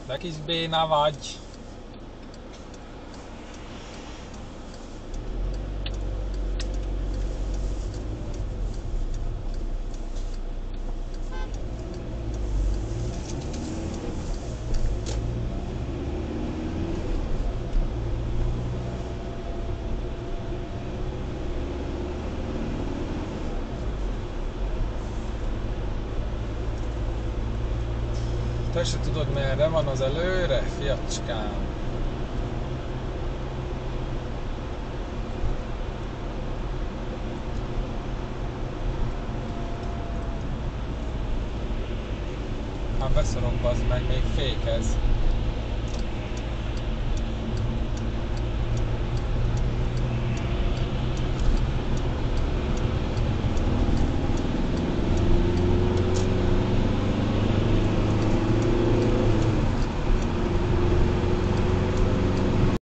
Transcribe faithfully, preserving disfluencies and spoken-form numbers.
De kis béna vagy. Te se tudod, merre van az előre, fiacskám? Hát beszorok, bazd meg, még fékez.